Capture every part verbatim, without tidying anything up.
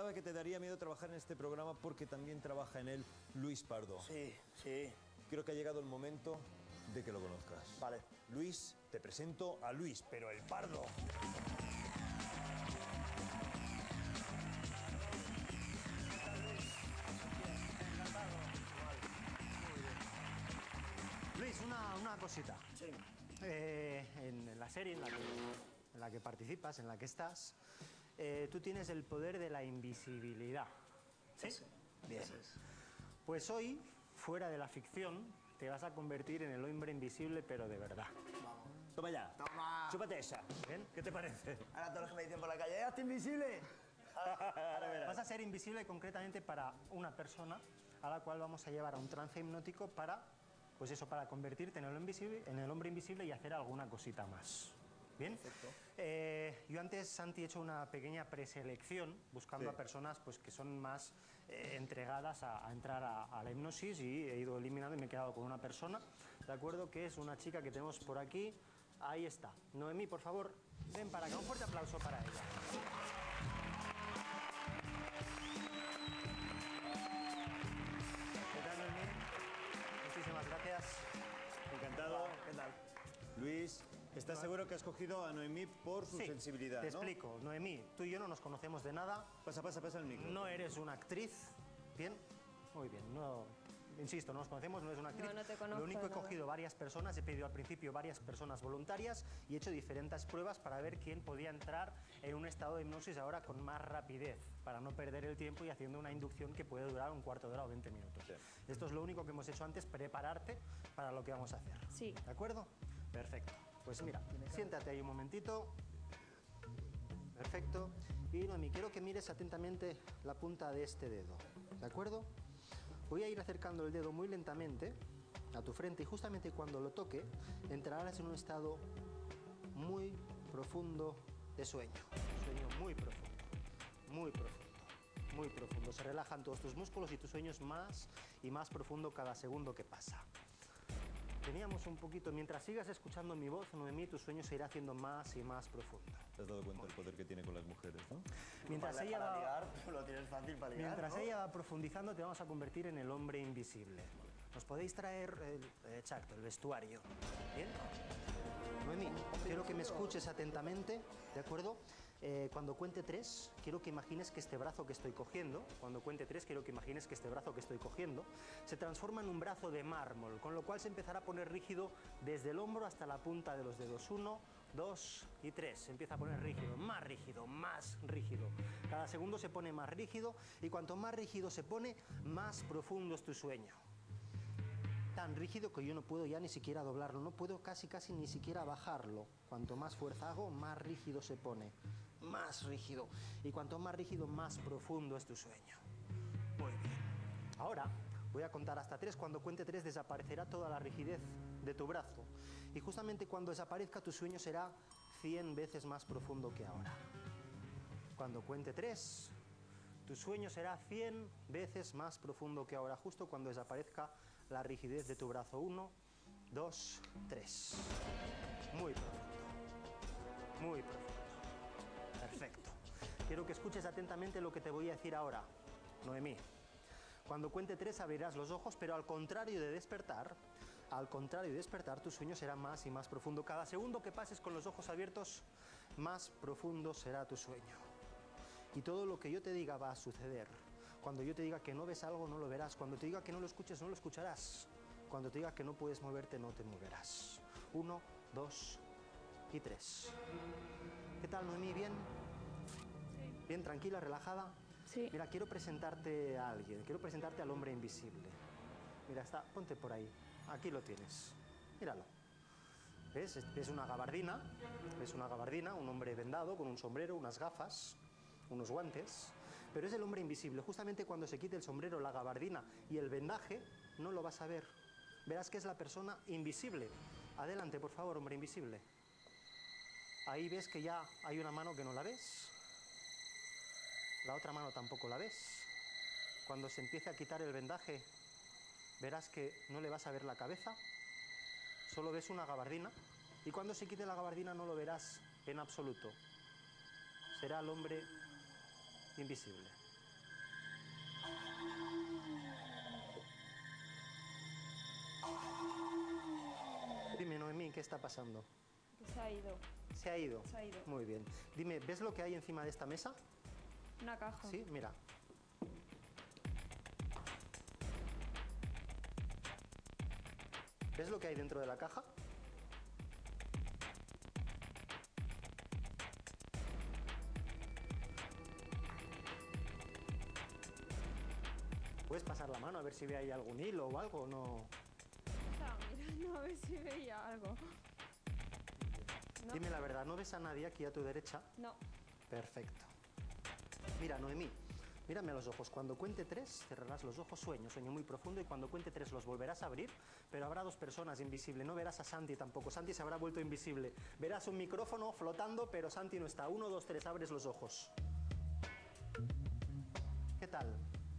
comentaba que te daría miedo trabajar en este programa porque también trabaja en él Luis Pardo. Sí, sí. Creo que ha llegado el momento de que lo conozcas. Vale. Luis, te presento a Luis, pero el Pardo. Luis, una, una cosita. Sí. Eh, en, en la serie en la, que, en la que participas, en la que estás, eh, tú tienes el poder de la invisibilidad. ¿Sí? Sí. Bien. Eso es. Pues hoy, fuera de la ficción, te vas a convertir en el hombre invisible, pero de verdad. Vamos. Toma ya. Toma. Chúpate esa. ¿Bien? ¿Qué te parece? Ahora todos los que me dicen por la calle, ¡hazte invisible! Ahora verás. Vas a ser invisible concretamente para una persona a la cual vamos a llevar a un trance hipnótico para, pues eso, para convertirte en el, invisible, en el hombre invisible y hacer alguna cosita más. ¿Bien? Perfecto. Eh, yo antes, Santi, he hecho una pequeña preselección buscando Sí. a personas pues, que son más eh, entregadas a, a entrar a, a la hipnosis y he ido eliminando y me he quedado con una persona, ¿de acuerdo? Que es una chica que tenemos por aquí. Ahí está. Noemí, por favor, ven para acá. Un fuerte aplauso para ella. ¿Qué tal, Noemí? Muchísimas gracias. Encantado. ¿Qué tal? Luis, ¿estás seguro que has cogido a Noemí por su Sí, sensibilidad, te ¿no? explico. Noemí, tú y yo no nos conocemos de nada. Pasa, pasa, pasa el micro. No eres una actriz. ¿Bien? Muy bien. No, insisto, no nos conocemos, no eres una actriz. No, no te conozco Lo único, he de nada. cogido varias personas, he pedido al principio varias personas voluntarias y he hecho diferentes pruebas para ver quién podía entrar en un estado de hipnosis ahora con más rapidez, para no perder el tiempo y haciendo una inducción que puede durar un cuarto de hora o veinte minutos. Sí. Esto es lo único que hemos hecho antes, prepararte para lo que vamos a hacer. Sí. ¿De acuerdo? Perfecto. Pues mira, siéntate ahí un momentito. Perfecto. Y Noemí, quiero que mires atentamente la punta de este dedo. ¿De acuerdo? Voy a ir acercando el dedo muy lentamente a tu frente y justamente cuando lo toque entrarás en un estado muy profundo de sueño. Sueño muy profundo, muy profundo, muy profundo. Se relajan todos tus músculos y tu sueño es más y más profundo cada segundo que pasa. Teníamos un poquito, mientras sigas escuchando mi voz, Noemí, tu sueño se irá haciendo más y más profundo. ¿Te has dado cuenta del poder que tiene con las mujeres, no? Mientras para, ella para va... ligar, lo tienes fácil para ligar, Mientras ¿no? ella va profundizando, te vamos a convertir en el hombre invisible. Nos podéis traer el, eh, exacto, el vestuario. ¿Bien? Noemí, quiero que me escuches atentamente, ¿de acuerdo? Eh, cuando cuente tres, quiero que imagines que este brazo que estoy cogiendo, cuando cuente tres, quiero que imagines que este brazo que estoy cogiendo se transforma en un brazo de mármol, con lo cual se empezará a poner rígido desde el hombro hasta la punta de los dedos. Uno, dos y tres. Se empieza a poner rígido, más rígido, más rígido. Cada segundo se pone más rígido y cuanto más rígido se pone, más profundo es tu sueño. Tan rígido que yo no puedo ya ni siquiera doblarlo, no puedo casi casi ni siquiera bajarlo. Cuanto más fuerza hago, más rígido se pone, más rígido. Y cuanto más rígido, más profundo es tu sueño. Muy bien. Ahora voy a contar hasta tres. Cuando cuente tres desaparecerá toda la rigidez de tu brazo. Y justamente cuando desaparezca tu sueño será cien veces más profundo que ahora. Cuando cuente tres, tu sueño será cien veces más profundo que ahora, justo cuando desaparezca la rigidez de tu brazo. Uno, dos, tres. Muy profundo. Muy profundo. Perfecto. Quiero que escuches atentamente lo que te voy a decir ahora, Noemí. Cuando cuente tres abrirás los ojos, pero al contrario de despertar, al contrario de despertar, tu sueño será más y más profundo. Cada segundo que pases con los ojos abiertos, más profundo será tu sueño. Y todo lo que yo te diga va a suceder. Cuando yo te diga que no ves algo, no lo verás. Cuando te diga que no lo escuches, no lo escucharás. Cuando te diga que no puedes moverte, no te moverás. Uno, dos y tres. ¿Qué tal, Noemí? ¿Bien? Sí. ¿Bien, tranquila, relajada? Sí. Mira, quiero presentarte a alguien. Quiero presentarte al hombre invisible. Mira, está, ponte por ahí. Aquí lo tienes. Míralo. ¿Ves? Es una gabardina. Es una gabardina, un hombre vendado con un sombrero, unas gafas, unos guantes, pero es el hombre invisible. Justamente cuando se quite el sombrero, la gabardina y el vendaje, no lo vas a ver. Verás que es la persona invisible. Adelante, por favor, hombre invisible. Ahí ves que ya hay una mano que no la ves. La otra mano tampoco la ves. Cuando se empiece a quitar el vendaje, verás que no le vas a ver la cabeza. Solo ves una gabardina. Y cuando se quite la gabardina no lo verás en absoluto. Será el hombre invisible. Dime, Noemí, ¿qué está pasando? Que se ha ido. ¿Se ha ido? Se ha ido. Muy bien. Dime, ¿ves lo que hay encima de esta mesa? Una caja. Sí, mira. ¿Ves lo que hay dentro de la caja? ¿Puedes pasar la mano a ver si ve ahí algún hilo o algo? No. Estaba mirando a ver si veía algo. ¿No? Dime la verdad, ¿no ves a nadie aquí a tu derecha? No. Perfecto. Mira, Noemí, mírame a los ojos. Cuando cuente tres, cerrarás los ojos, sueño, sueño muy profundo, y cuando cuente tres los volverás a abrir, pero habrá dos personas invisibles. No verás a Santi tampoco. Santi se habrá vuelto invisible. Verás un micrófono flotando, pero Santi no está. Uno, dos, tres, abres los ojos. ¿Qué tal?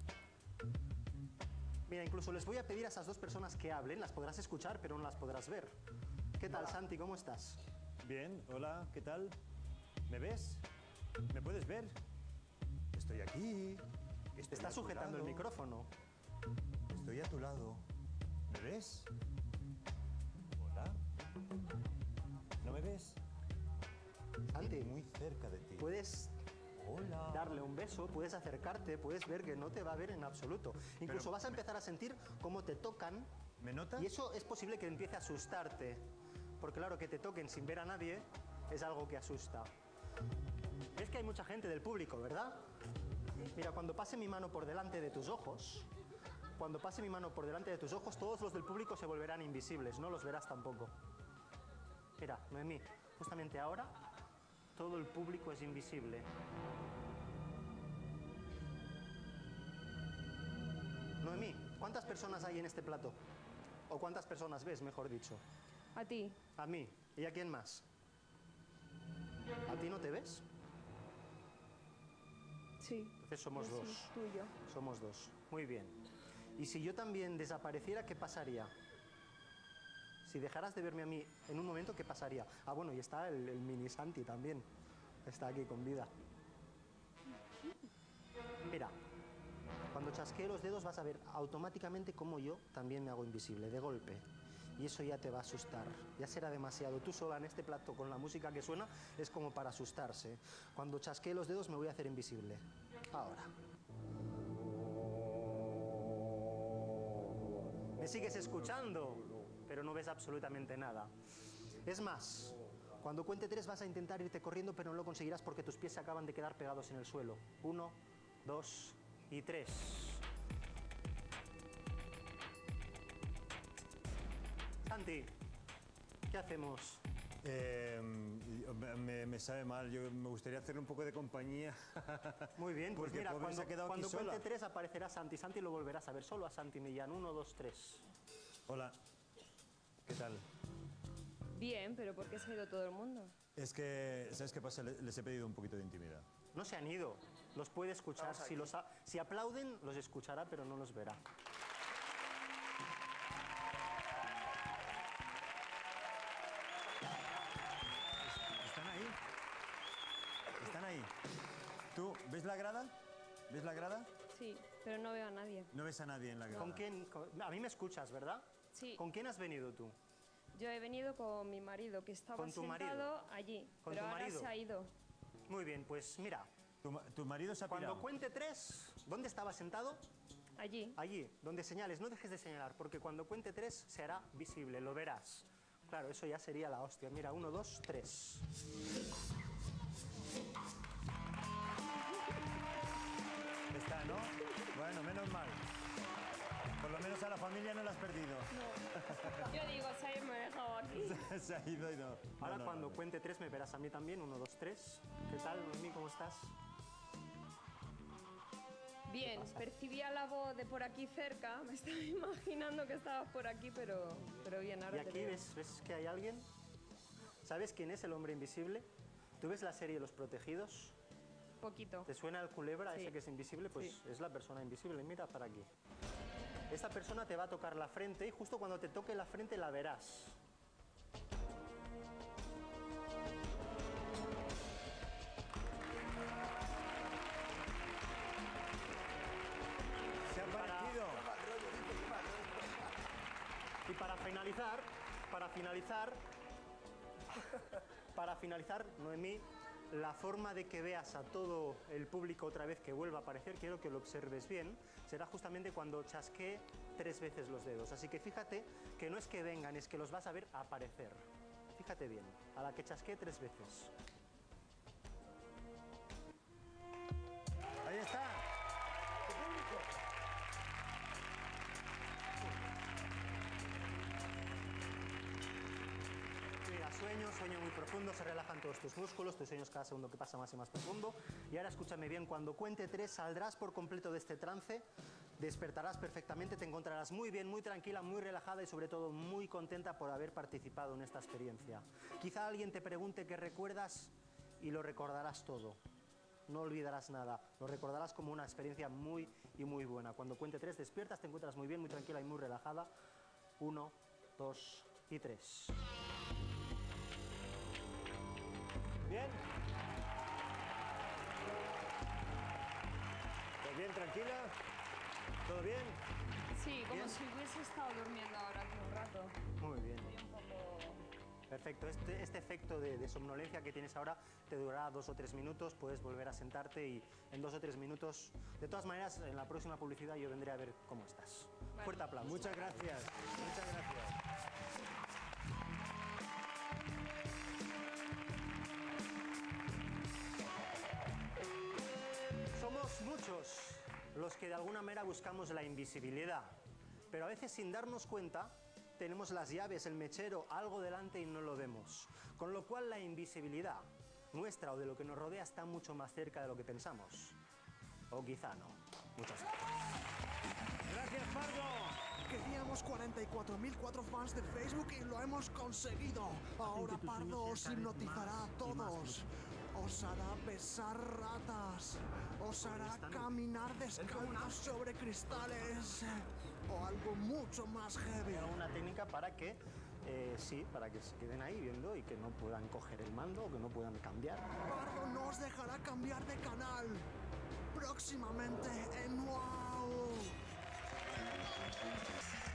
Mira, incluso les voy a pedir a esas dos personas que hablen. Las podrás escuchar, pero no las podrás ver. ¿Qué tal, Santi? ¿Cómo estás? Bien, hola, ¿qué tal? ¿Me ves? ¿Me puedes ver? Estoy aquí. Te Estoy está a tu sujetando el lado. micrófono. Estoy a tu lado. ¿Me ves? Hola. ¿No me ves? Santi, Estoy muy cerca de ti. puedes Hola. darle un beso, puedes acercarte, puedes ver que no te va a ver en absoluto. Incluso Pero vas a me- empezar a sentir cómo te tocan, ¿Me notas? y eso es posible que empiece a asustarte. Porque claro, que te toquen sin ver a nadie es algo que asusta. Ves que hay mucha gente del público, ¿verdad? Mira, cuando pase mi mano por delante de tus ojos, cuando pase mi mano por delante de tus ojos, todos los del público se volverán invisibles, no los verás tampoco. Mira, Noemí, justamente ahora todo el público es invisible. Noemí, ¿cuántas personas hay en este plato? ¿O cuántas personas ves, mejor dicho? A ti. A mí. ¿Y a quién más? ¿A ti no te ves? Sí. Entonces somos Yo dos. Sí, tú y yo. Somos dos. Muy bien. ¿Y si yo también desapareciera, qué pasaría? Si dejaras de verme a mí en un momento, ¿qué pasaría? Ah, bueno, y está el, el mini Santi también. Está aquí con vida. Mira, cuando chasquee los dedos vas a ver automáticamente cómo yo también me hago invisible, de golpe. Y eso ya te va a asustar. Ya será demasiado. Tú sola en este plato con la música que suena es como para asustarse. Cuando chasquee los dedos me voy a hacer invisible. Ahora. Me sigues escuchando, pero no ves absolutamente nada. Es más, cuando cuente tres vas a intentar irte corriendo, pero no lo conseguirás porque tus pies se acaban de quedar pegados en el suelo. Uno, dos y tres. Santi, ¿qué hacemos? Eh, me, me sabe mal. Yo me gustaría hacerle un poco de compañía. Muy bien, pues Porque mira, pobre se cuando, ha quedado aquí cuando cuente sola. tres aparecerá Santi. Santi lo volverás a ver, solo a Santi Millán. Uno, dos, tres. Hola. ¿Qué tal? Bien, pero ¿por qué se ha ido todo el mundo? Es que, ¿sabes qué pasa? Le- Les he pedido un poquito de intimidad. No se han ido. Los puede escuchar. Estamos Si, aquí. los a- si aplauden, los escuchará, pero no los verá. ¿Están ahí? ¿Están ahí? ¿Tú ves la grada? ¿Ves la grada? Sí, pero no veo a nadie. No ves a nadie en la grada. ¿Con quién? con- A mí me escuchas, ¿verdad? Sí. ¿Con quién has venido tú? Yo he venido con mi marido, que estaba ¿Con tu sentado marido? allí. ¿Con pero tu ahora marido? se ha ido. Muy bien, pues mira, ¿Tu, ma- tu marido se ha cuando pirado? cuente tres, ¿dónde estaba sentado? Allí. Allí, donde señales, no dejes de señalar, porque cuando cuente tres se hará visible, lo verás. Claro, eso ya sería la hostia. Mira, uno, dos, tres. Está, ¿no? Bueno, menos mal. Por lo menos a la familia no la has perdido. Yo digo, se me ha dejado aquí. Se ha ido y no. no, Ahora no, cuando no, no. cuente tres me verás a mí también. Uno, dos, tres. ¿Qué tal, Noemí? ¿Cómo estás? Bien, percibía la voz de por aquí cerca. Me estaba imaginando que estabas por aquí, pero, pero bien, Y ahora te aquí veo. ves, ves que hay alguien. ¿Sabes quién es el hombre invisible? ¿Tú ves la serie Los Protegidos? Poquito. ¿Te suena el culebra, Sí. ese que es invisible? Pues Sí. es la persona invisible. Mira para aquí. Esta persona te va a tocar la frente y justo cuando te toque la frente la verás. Se ha finalizar, para finalizar, para finalizar, Noemí, la forma de que veas a todo el público otra vez que vuelva a aparecer, quiero que lo observes bien, será justamente cuando chasquee tres veces los dedos. Así que fíjate que no es que vengan, es que los vas a ver aparecer. Fíjate bien, a la que chasquee tres veces. Ahí está. Mira, sueño, sueño muy profundo, se relajan todos tus músculos, tus sueños cada segundo que pasa más y más profundo. Y ahora escúchame bien, cuando cuente tres saldrás por completo de este trance, despertarás perfectamente, te encontrarás muy bien, muy tranquila, muy relajada y sobre todo muy contenta por haber participado en esta experiencia. Quizá alguien te pregunte qué recuerdas y lo recordarás todo. No olvidarás nada, lo recordarás como una experiencia muy y muy buena. Cuando cuente tres, despiertas, te encuentras muy bien, muy tranquila y muy relajada. Uno, dos y tres. ¿Bien? ¿Estás bien, tranquila? ¿Todo bien? Sí, como Bien. si hubiese estado durmiendo ahora aquí un rato. Muy bien. Estoy un poco... Perfecto, este, este efecto de, de somnolencia que tienes ahora te durará dos o tres minutos, puedes volver a sentarte y en dos o tres minutos, de todas maneras, en la próxima publicidad yo vendré a ver cómo estás. Vale. Fuerte aplauso. Muchas gracias. Muchas gracias. Somos muchos los que de alguna manera buscamos la invisibilidad, pero a veces sin darnos cuenta tenemos las llaves, el mechero, algo delante y no lo vemos. Con lo cual la invisibilidad nuestra o de lo que nos rodea está mucho más cerca de lo que pensamos. O quizá no. Muchas gracias. Gracias, Pardo. Queríamos cuarenta y cuatro mil cuatro fans de Facebook y lo hemos conseguido. Ahora Pardo os hipnotizará a todos. Os hará besar ratas. Os hará caminar descalzos sobre cristales. O algo mucho más heavy. Hay alguna técnica para que, eh, sí, para que se queden ahí viendo y que no puedan coger el mando o que no puedan cambiar. Pardo no os dejará cambiar de canal. Próximamente en Wow.